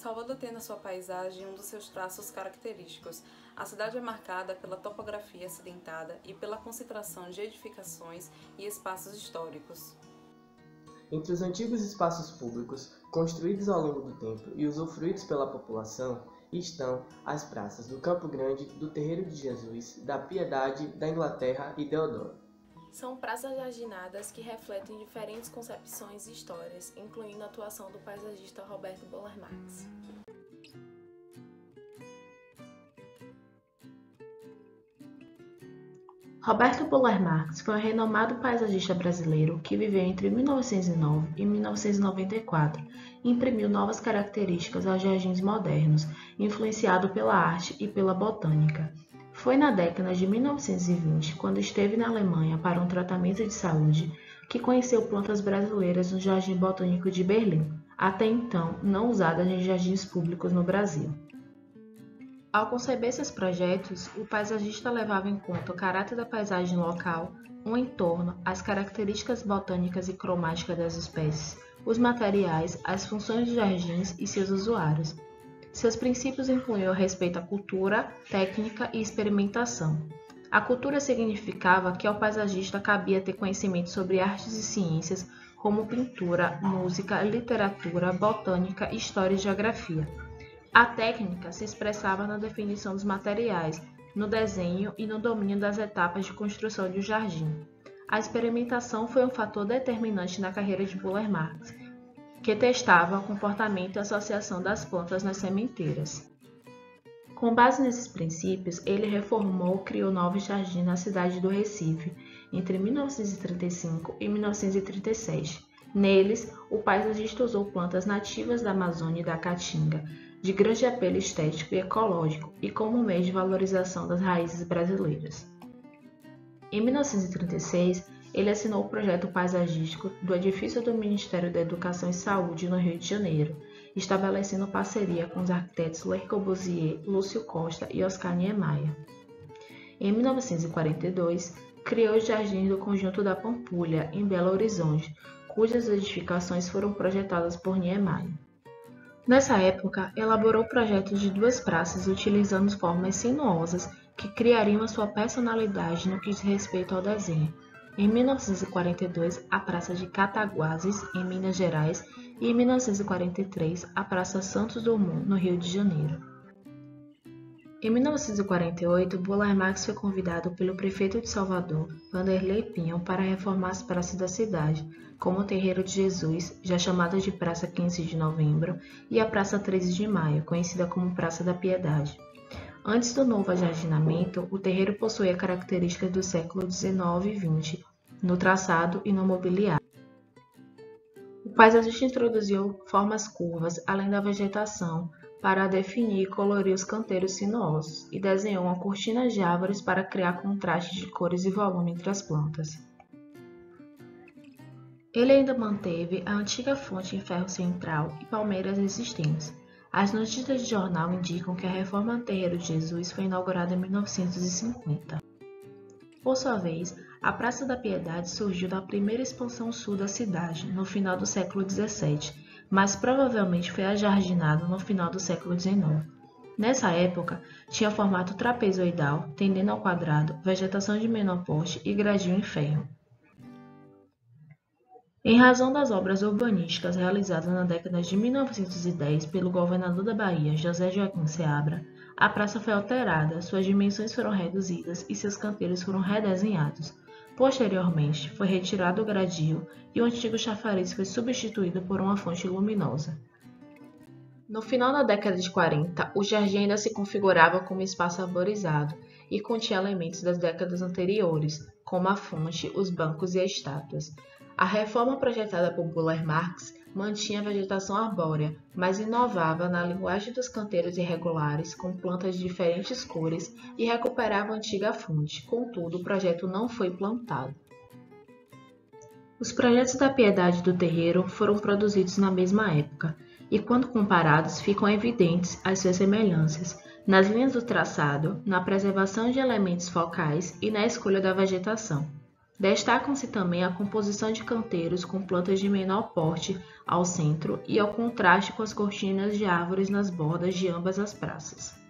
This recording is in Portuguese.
Salvador tem na sua paisagem um dos seus traços característicos. A cidade é marcada pela topografia acidentada e pela concentração de edificações e espaços históricos. Entre os antigos espaços públicos, construídos ao longo do tempo e usufruídos pela população, estão as praças do Campo Grande, do Terreiro de Jesus, da Piedade, da Inglaterra e Deodoro. São praças jardinadas que refletem diferentes concepções e histórias, incluindo a atuação do paisagista Roberto Boller Marx. Roberto Boller Marx foi um renomado paisagista brasileiro que viveu entre 1909 e 1994 e imprimiu novas características aos jardins modernos, influenciado pela arte e pela botânica. Foi na década de 1920, quando esteve na Alemanha para um tratamento de saúde, que conheceu plantas brasileiras no Jardim Botânico de Berlim, até então não usadas em jardins públicos no Brasil. Ao conceber esses projetos, o paisagista levava em conta o caráter da paisagem local, o entorno, as características botânicas e cromáticas das espécies, os materiais, as funções dos jardins e seus usuários. Seus princípios incluíam o respeito à cultura, técnica e experimentação. A cultura significava que ao paisagista cabia ter conhecimento sobre artes e ciências como pintura, música, literatura, botânica, história e geografia. A técnica se expressava na definição dos materiais, no desenho e no domínio das etapas de construção de um jardim. A experimentação foi um fator determinante na carreira de Boller Marx, que testava o comportamento e associação das plantas nas sementeiras. Com base nesses princípios, ele reformou e criou novos jardins na cidade do Recife, entre 1935 e 1937. Neles, o paisagista usou plantas nativas da Amazônia e da Caatinga, de grande apelo estético e ecológico e como meio de valorização das raízes brasileiras. Em 1936, ele assinou o projeto paisagístico do edifício do Ministério da Educação e Saúde no Rio de Janeiro, estabelecendo parceria com os arquitetos Le Corbusier, Lúcio Costa e Oscar Niemeyer. Em 1942, criou os Jardins do Conjunto da Pampulha, em Belo Horizonte, cujas edificações foram projetadas por Niemeyer. Nessa época, elaborou projetos de duas praças utilizando formas sinuosas que criariam a sua personalidade no que diz respeito ao desenho. Em 1942, a Praça de Cataguases, em Minas Gerais, e em 1943, a Praça Santos Dumont, no Rio de Janeiro. Em 1948, Boller Marx foi convidado pelo prefeito de Salvador, Vanderlei Pinho, para reformar as praças da cidade, como o Terreiro de Jesus, já chamada de Praça 15 de Novembro, e a Praça 13 de Maio, conhecida como Praça da Piedade. Antes do novo ajardinamento, o terreiro possuía características do século XIX e XX, no traçado e no mobiliário. O paisagista introduziu formas curvas, além da vegetação, para definir e colorir os canteiros sinuosos, e desenhou uma cortina de árvores para criar contraste de cores e volume entre as plantas. Ele ainda manteve a antiga fonte em ferro central e palmeiras existentes. As notícias de jornal indicam que a reforma do Terreiro de Jesus foi inaugurada em 1950. Por sua vez, a Praça da Piedade surgiu da primeira expansão sul da cidade, no final do século XVII, mas provavelmente foi ajardinado no final do século XIX. Nessa época, tinha formato trapezoidal, tendendo ao quadrado, vegetação de menor porte e gradil em ferro. Em razão das obras urbanísticas realizadas na década de 1910 pelo governador da Bahia, José Joaquim Seabra, a praça foi alterada, suas dimensões foram reduzidas e seus canteiros foram redesenhados. Posteriormente, foi retirado o gradil e o antigo chafariz foi substituído por uma fonte luminosa. No final da década de 40, o jardim ainda se configurava como espaço arborizado e continha elementos das décadas anteriores, como a fonte, os bancos e as estátuas. A reforma projetada por Boller Marx mantinha a vegetação arbórea, mas inovava na linguagem dos canteiros irregulares, com plantas de diferentes cores, e recuperava a antiga fonte. Contudo, o projeto não foi plantado. Os projetos da Piedade e do Terreiro foram produzidos na mesma época, e quando comparados ficam evidentes as suas semelhanças, nas linhas do traçado, na preservação de elementos focais e na escolha da vegetação. Destacam-se também a composição de canteiros com plantas de menor porte ao centro e ao contraste com as cortinas de árvores nas bordas de ambas as praças.